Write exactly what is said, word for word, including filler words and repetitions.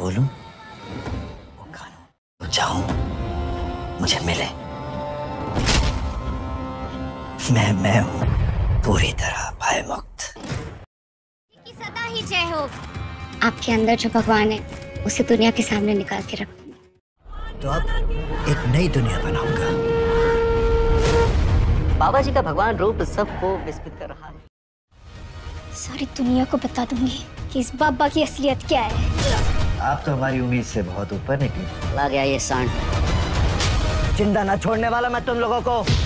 बोलूं, वो कानून चाहूं मुझे मिले। मैं मैं हूं पूरी तरह भय मुक्त। की सदा ही जय हो। आपके अंदर जो भगवान है उसे दुनिया के सामने निकाल के रखूंगी। तो अब एक नई दुनिया बनाऊंगा। बाबा जी का भगवान रूप सबको विस्मित कर रहा है। सारी दुनिया को बता दूंगी कि इस बाबा की असलियत क्या है। आप तो हमारी उम्मीद से बहुत ऊपर निकले। ला गया ये सांड। जिंदा न छोड़ने वाला मैं तुम लोगों को।